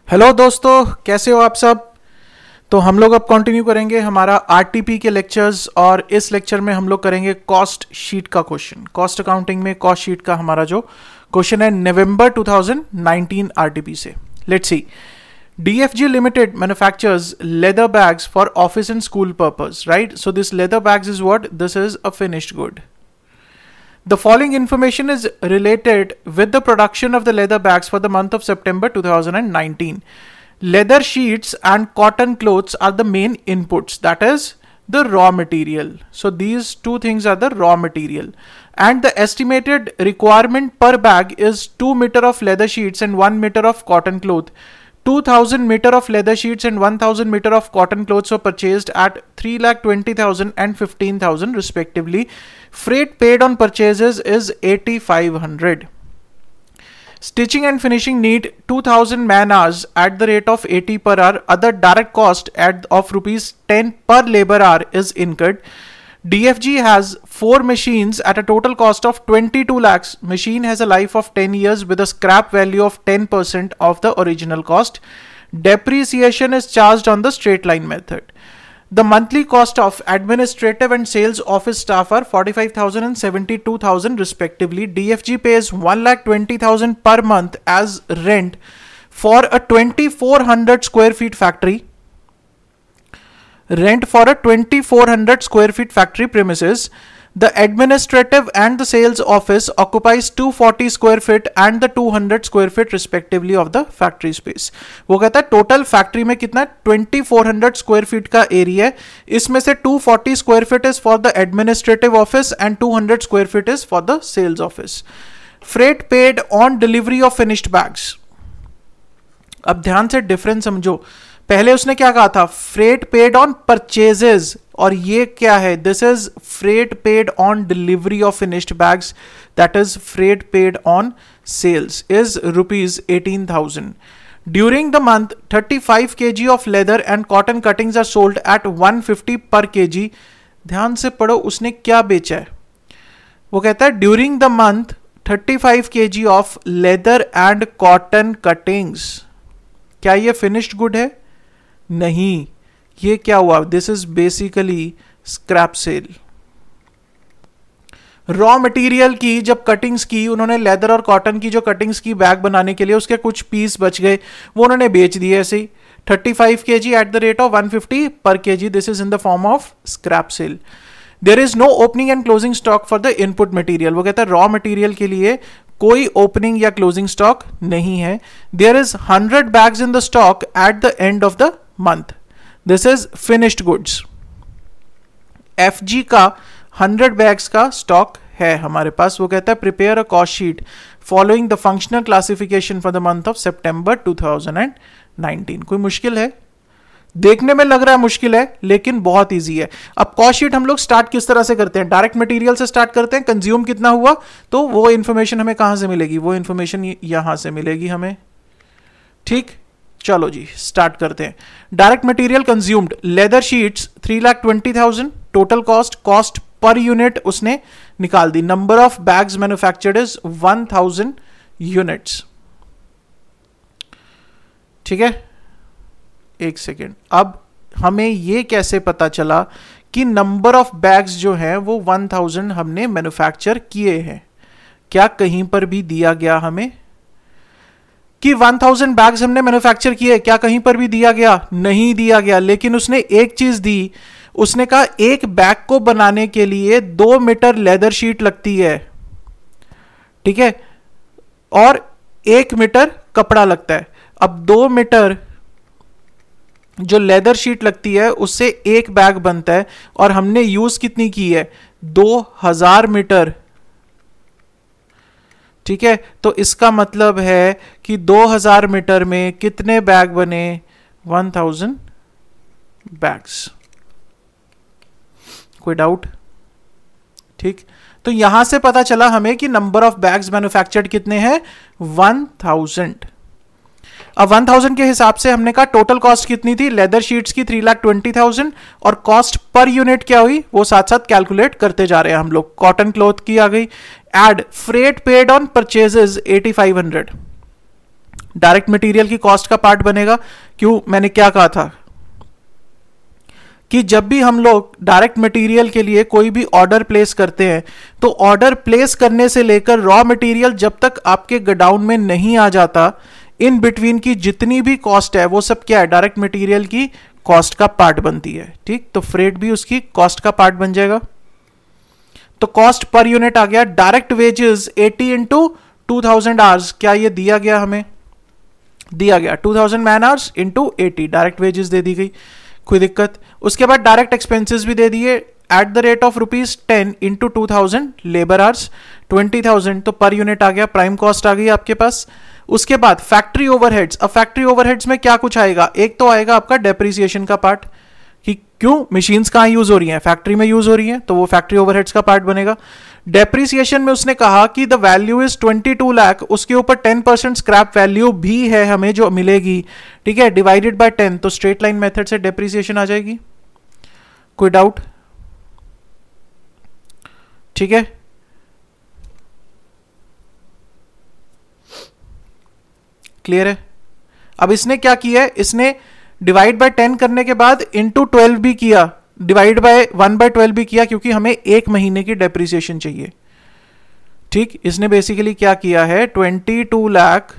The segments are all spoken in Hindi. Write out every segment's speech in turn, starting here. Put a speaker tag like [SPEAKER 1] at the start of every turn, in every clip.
[SPEAKER 1] हेलो दोस्तों, कैसे हो आप सब। तो हम लोग अब कंटिन्यू करेंगे हमारा आरटीपी के लेक्चर्स और इस लेक्चर में हम लोग करेंगे कॉस्ट शीट का क्वेश्चन। कॉस्ट अकाउंटिंग में कॉस्ट शीट का हमारा जो क्वेश्चन है नवंबर 2019 आरटीपी से। Let's see. DFG Limited manufactures leather bags for office and school purpose, right? So this leather bags is what? This is a finished good. The following information is related with the production of the leather bags for the month of September 2019. Leather sheets and cotton clothes are the main inputs, that is the raw material. So these two things are the raw material. And the estimated requirement per bag is 2 meter of leather sheets and 1 meter of cotton cloth. 2000 meter of leather sheets and 1000 meter of cotton clothes were purchased at 3,20,000 and 15,000 respectively. Freight paid on purchases is 8,500. Stitching and finishing need 2,000 man hours at the rate of 80 per hour. Other direct cost of rupees 10 per labor hour is incurred. DFG has 4 machines at a total cost of 22 lakhs. Machine has a life of 10 years with a scrap value of 10% of the original cost. Depreciation is charged on the straight line method. The monthly cost of administrative and sales office staff are 45,000 and 72,000 respectively. DFG pays 1,20,000 per month as rent for a 2,400 square feet factory. Rent for a 2,400 square feet factory premises. The administrative and the sales office occupies 240 square feet and the 200 square feet respectively of the factory space. वो कहता है टोटल फैक्ट्री में कितना 2,400 स्क्वायर फीट का एरिया है, इसमें से 240 square feet is for the administrative office and 200 square feet is for the sales office. Freight paid on delivery of finished bags. अब ध्यान से डिफरेंस समझो. पहले उसने क्या कहा था? फ्रेट पेड ऑन परचेजेस, और ये क्या है? This is freight paid on delivery of finished bags, that is freight paid on sales is rupees 18,000. During the month 35 kg of leather and cotton cuttings are sold at 150 per kg. ध्यान से पढ़ो उसने क्या बेचा है. वो कहता है during the month 35 kg of leather and cotton cuttings. क्या ये फिनिश्ड गुड है? नहीं. ये क्या हुआ? This is basically scrap sale. Raw material की जब कटिंग्स की उन्होंने, लेदर और कॉटन की जो कटिंग्स की बैग बनाने के लिए, उसके कुछ पीस बच गए, वो उन्होंने बेच दिए ऐसे ही. 35 kg at the rate of 150 per kg. This is in the form of scrap sale. There is no opening and closing stock for the input material. वो कहता है रॉ मटेरियल के लिए कोई ओपनिंग या क्लोजिंग स्टॉक नहीं है. There is 100 bags in the stock at the end of the month. This is finished goods. FG का 100 bags का स्टॉक है हमारे पास. वो कहता है prepare a cost sheet following the functional classification for the month of September 2019. कोई मुश्किल है? देखने में लग रहा है मुश्किल है, लेकिन बहुत इजी है. अब कॉस्ट शीट हम लोग स्टार्ट किस तरह से करते हैं? डायरेक्ट मटेरियल से स्टार्ट करते हैं. कंज्यूम कितना हुआ, तो वो इंफॉर्मेशन हमें कहां से मिलेगी? वो इंफॉर्मेशन यहां से मिलेगी हमें. ठीक, चलो जी स्टार्ट करते हैं. Direct material consumed leather sheets 3,20,000. Total cost per unit उसने निकाल दी. Number of bags manufactured is 1,000 units. ठीक है, एक सेकेंड. अब हमें यह कैसे पता चला कि नंबर ऑफ बैग्स जो है वो 1,000 हमने मैन्युफैक्चर किए हैं? क्या कहीं पर भी दिया गया हमें कि 1,000 बैग्स हमने मैन्युफैक्चर किए? क्या कहीं पर भी दिया गया? नहीं दिया गया. लेकिन उसने एक चीज दी. उसने कहा एक बैग को बनाने के लिए 2 मीटर लेदर शीट लगती है, ठीक है, और 1 मीटर कपड़ा लगता है. अब 2 मीटर जो लेदर शीट लगती है उससे एक बैग बनता है, और हमने यूज कितनी की है? 2,000 मीटर. ठीक है, तो इसका मतलब है कि 2,000 मीटर में कितने बैग बने? 1,000 बैग्स. कोई डाउट? ठीक, तो यहां से पता चला हमें कि नंबर ऑफ बैग्स मैन्युफैक्चर्ड कितने हैं? 1,000. अब 1,000 के हिसाब से हमने कहा टोटल कॉस्ट कितनी थी? लेदर शीट्स की 3,20,000, और कॉस्ट पर यूनिट क्या हुई वो साथ साथ कैलकुलेट करते जा रहे हैं हम लोग. कॉटन क्लॉथ की आ गई. Add freight paid on purchases 8,500. Direct material की कॉस्ट का पार्ट बनेगा। क्यों, मैंने क्या कहा था कि जब भी हम लोग डायरेक्ट मटेरियल के लिए कोई भी ऑर्डर प्लेस करते हैं तो ऑर्डर प्लेस करने से लेकर रॉ मटेरियल जब तक आपके गोडाउन में नहीं आ जाता, इन बिटवीन की जितनी भी कॉस्ट है वो सब क्या है, डायरेक्ट मटेरियल की कॉस्ट का पार्ट बनती है। ठीक, तो फ्रेट भी उसकी कॉस्ट का पार्ट बन जाएगा। तो कॉस्ट पर यूनिट आ गया। डायरेक्ट वेजेस 80 इंटू 2000 आवर्स, क्या ये दिया गया, हमें दिया गया 2000 man hours into 80, direct wages दे दी गई, कोई दिक्कत। उसके बाद डायरेक्ट एक्सपेंसेस भी दे दिए at the rate of ₹10 into 2000 labour hours 20,000, तो पर यूनिट आ गया, प्राइम कॉस्ट आ गई आपके पास। उसके बाद फैक्ट्री ओवरहेड्स। अब फैक्ट्री ओवरहेड्स में क्या कुछ आएगा, एक तो आएगा आपका डेप्रिसिएशन का पार्ट, कि क्यों मशीन्स कहां यूज हो रही हैं, फैक्ट्री में यूज हो रही हैं, तो वो फैक्ट्री ओवरहेड्स का पार्ट बनेगा। डेप्रिसिएशन में उसने कहा कि द वैल्यू इज 22 लाख, उसके ऊपर 10% स्क्रैप वैल्यू भी है हमें जो मिलेगी, ठीक है, डिवाइडेड बाय 10, तो स्ट्रेट लाइन मेथड से डेप्रिसिएशन आ जाएगी। कोई डाउट? ठीक है, क्लियर है। अब इसने क्या किया है, इसने डिवाइड बाय 10 करने के बाद इंटू 12 भी किया, डिवाइड बाय 1/12 भी किया, क्योंकि हमें एक महीने की डेप्रिसिएशन चाहिए। ठीक, इसने बेसिकली क्या किया है, 22 लाख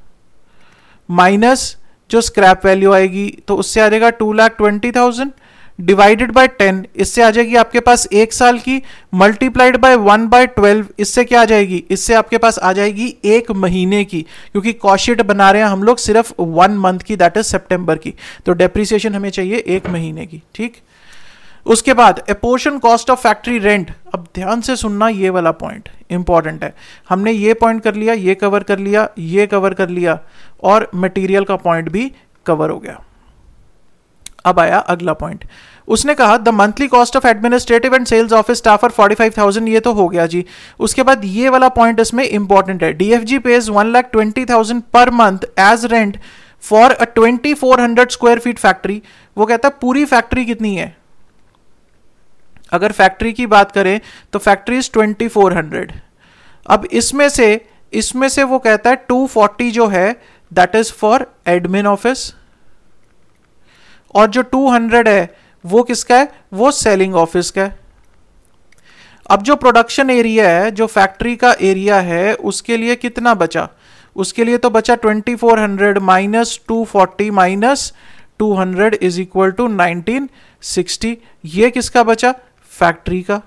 [SPEAKER 1] माइनस जो स्क्रैप वैल्यू आएगी तो उससे आ जाएगा 2,20,000 डिवाइडेड बाय 10, इससे आ जाएगी आपके पास एक साल की, मल्टीप्लाइड बाय 1/12, इससे क्या आ जाएगी, इससे आपके पास आ जाएगी एक महीने की, क्योंकि कॉस्ट शीट बना रहे हैं हम लोग सिर्फ 1 मंथ की, दैट इज सितंबर की, तो डेप्रिसिएशन हमें चाहिए एक महीने की। ठीक, उसके बाद apportion cost of factory rent. अब ध्यान से सुनना, ये वाला पॉइंट इंपॉर्टेंट है। हमने ये पॉइंट कर लिया, ये कवर कर लिया, ये कवर कर लिया, और मटेरियल का पॉइंट भी कवर हो गया। अब आया अगला पॉइंट, उसने कहा the monthly cost of administrative and sales office staff are 45,000, ये तो हो गया जी। उसके बाद ये वाला पॉइंट इसमें इंपॉर्टेंट है, डीएफजी पेज 1,20,000 पर month as rent for a 2400 square feet factory. वो कहता है पूरी फैक्ट्री कितनी है, अगर फैक्ट्री की बात करें तो फैक्ट्री इज 2400। अब इसमें से वो कहता है 240 जो है that is for admin office, और जो 200 है वो किसका है, वो सेलिंग ऑफिस का है। अब जो प्रोडक्शन एरिया है, जो फैक्ट्री का एरिया है, उसके लिए कितना बचा, उसके लिए तो बचा 2400 minus 240 minus 200 is equal to 1960। ये किसका बचा, फैक्ट्री का।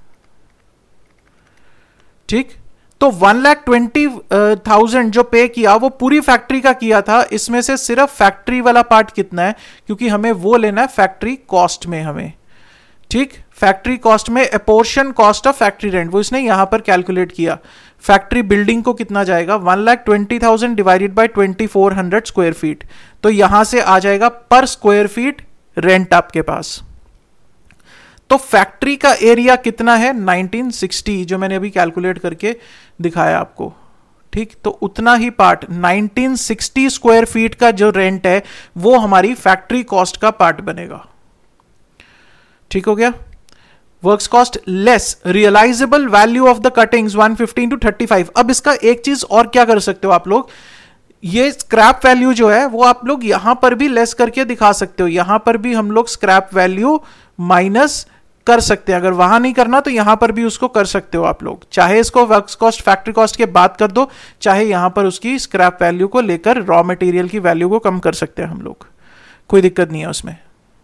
[SPEAKER 1] ठीक, तो 1,20,000 जो पे किया वो पूरी फैक्ट्री का किया था, इसमें से सिर्फ फैक्ट्री वाला पार्ट कितना है, क्योंकि हमें वो लेना है फैक्ट्री कॉस्ट में हमें। ठीक, फैक्ट्री कॉस्ट में apportion cost of factory rent, वो इसने यहां पर कैलकुलेट किया। फैक्ट्री बिल्डिंग को कितना जाएगा, 1,20,000 डिवाइडेड बाय 2400 स्क्वायर फीट, तो यहां से आ जाएगा पर स्क्वायर फीट रेंट आपके पास। तो फैक्ट्री का एरिया कितना है, 1960, जो मैंने अभी कैलकुलेट करके दिखाया आपको। ठीक, तो उतना ही पार्ट 1960 स्क्वायर फीट का जो रेंट है वो हमारी फैक्ट्री कॉस्ट का पार्ट बनेगा। ठीक हो गया। Works cost less realisable value of the cuttings 115 to 35। अब इसका एक चीज और क्या कर सकते हो आप लोग, ये स्क्रैप वैल्यू जो है वो आप लोग यहां पर भी लेस करके दिखा सकते हो, यहां पर भी हम लोग स्क्रैप वैल्यू माइनस कर सकते हैं। अगर वहां नहीं करना तो यहां पर भी उसको कर सकते हो आप लोग, चाहे इसको वर्क्स कॉस्ट फैक्ट्री कॉस्ट के बाद कर दो, चाहे यहां पर उसकी स्क्रैप वैल्यू को लेकर रॉ मटेरियल की वैल्यू को कम कर सकते हैं हम लोग, कोई दिक्कत नहीं है उसमें।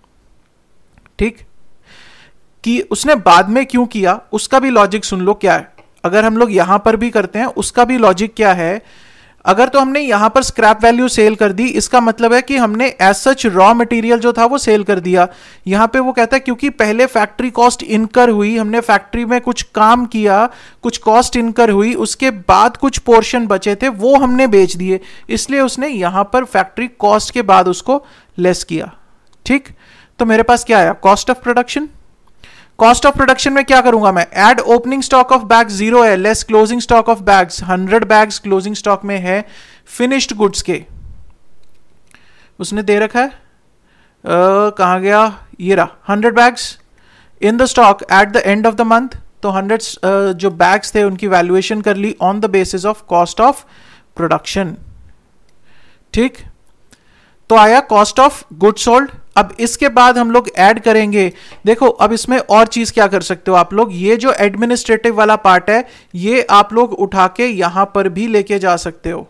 [SPEAKER 1] ठीक, कि उसने बाद में क्यों किया उसका भी लॉजिक सुन लो क्या है। अगर हम लोग यहां पर भी करते हैं उसका भी लॉजिक क्या है। अगर तो हमने यहां पर स्क्रैप वैल्यू सेल कर दी, इसका मतलब है कि हमने एज सच रॉ मटेरियल जो था वो सेल कर दिया। यहां पे वो कहता है क्योंकि पहले फैक्ट्री कॉस्ट इनकर हुई, हमने फैक्ट्री में कुछ काम किया, कुछ कॉस्ट इनकर हुई, उसके बाद कुछ पोर्शन बचे थे वो हमने बेच दिए, इसलिए उसने यहां पर फैक्ट्री कॉस्ट के बाद उसको लेस किया। ठीक, तो मेरे पास क्या आया, cost of production. Cost of production में क्या करूंगा मैं, add opening stock of bags 0 है, less closing stock of bags 100 bags closing stock में है फिनिश्ड गुड्स के, उसने दे रखा है कहां गया, ये रहा 100 bags in the stock at the end of the month. तो 100 जो बैग्स थे उनकी वैल्यूएशन कर ली on the basis of cost of production. ठीक, तो आया कॉस्ट ऑफ गुड सोल्ड। अब इसके बाद हम लोग ऐड करेंगे, देखो अब इसमें और चीज क्या कर सकते हो आप लोग, ये जो एडमिनिस्ट्रेटिव वाला पार्ट है ये आप लोग उठा के यहां पर भी लेके जा सकते हो।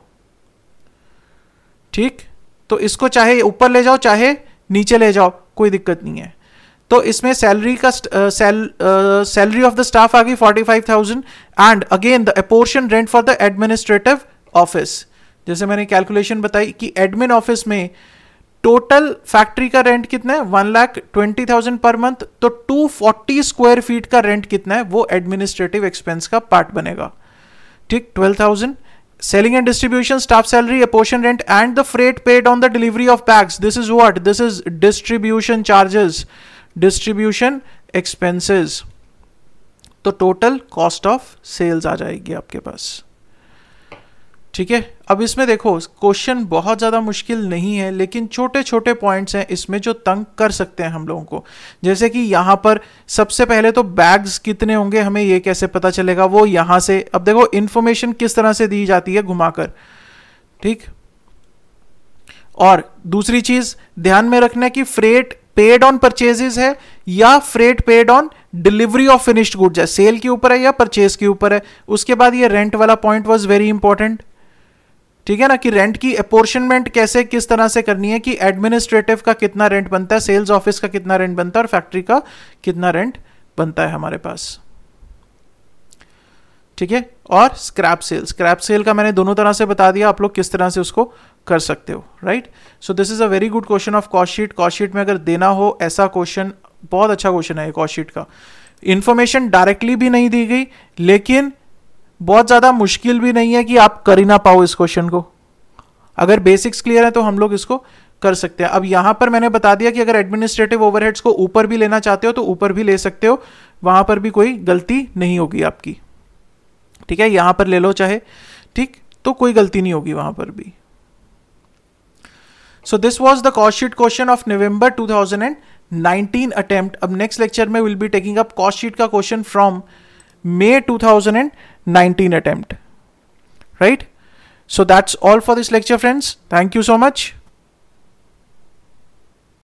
[SPEAKER 1] ठीक, तो इसको चाहे ऊपर ले जाओ चाहे नीचे ले जाओ, कोई दिक्कत नहीं है। तो इसमें सैलरी का सैलरी ऑफ द स्टाफ आ गई 45,000 and again the apportion rent for the administrative office. जैसे मैंने कैलकुलेशन बताई कि एडमिन ऑफिस में टोटल फैक्ट्री का रेंट कितना है 1,20,000 पर मंथ, तो 240 स्क्वायर फीट का रेंट कितना है वो एडमिनिस्ट्रेटिव एक्सपेंस का पार्ट बनेगा। ठीक, 12,000। Selling and distribution, staff salary, apportion rent and the freight paid on the delivery of bags. This is what? This is distribution charges, distribution expenses. तो total cost of sales आ जाएगी आपके पास। ठीक है, अब इसमें देखो क्वेश्चन बहुत ज़्यादा मुश्किल नहीं है, लेकिन छोटे छोटे पॉइंट्स हैं इसमें जो तंग कर सकते हैं हम लोगों को। जैसे कि यहाँ पर सबसे पहले तो बैग्स कितने होंगे हमें ये कैसे पता चलेगा, वो यहाँ से, अब देखो इन्फॉर्मेशन किस तरह से दी जाती है घुमाकर। ठीक, और दूसरी चीज ध्यान में रखना है कि फ्रेट पेड ऑन परचेजेस है या freight paid on delivery of finished goods है, सेल के ऊपर है या परचेज के ऊपर है। उसके बाद ये रेंट वाला पॉइंट वॉज वेरी इंपॉर्टेंट। ठीक है ना, कि रेंट की अपोर्शनमेंट कैसे किस तरह से करनी है, कि एडमिनिस्ट्रेटिव का कितना रेंट बनता है, सेल्स ऑफिस का कितना रेंट बनता है और फैक्ट्री का कितना रेंट बनता है हमारे पास। ठीक है, और स्क्रैप सेल का मैंने दोनों तरह से बता दिया, आप लोग किस तरह से उसको कर सकते हो। Right, so this is a very good question of cost sheet. Cost sheet में अगर देना हो ऐसा क्वेश्चन, बहुत अच्छा क्वेश्चन है कॉस्ट शीट का। इंफॉर्मेशन डायरेक्टली भी नहीं दी गई, लेकिन बहुत ज्यादा मुश्किल भी नहीं है कि आप कर ही ना पाओ इस क्वेश्चन को। अगर बेसिक्स क्लियर है तो हम लोग इसको कर सकते हैं। अब यहां पर मैंने बता दिया कि अगर एडमिनिस्ट्रेटिव ओवरहेड्स को ऊपर भी लेना चाहते हो तो ऊपर भी ले सकते हो, वहां पर भी कोई गलती नहीं होगी आपकी। ठीक है, यहां पर ले लो चाहे, ठीक, तो कोई गलती नहीं होगी वहां पर भी। So this was the cost sheet question of November 2019 attempt. अब नेक्स्ट लेक्चर में will be taking up cost sheet का question from May 2019 attempt. Right? So that's all for this lecture, friends. Thank you so much.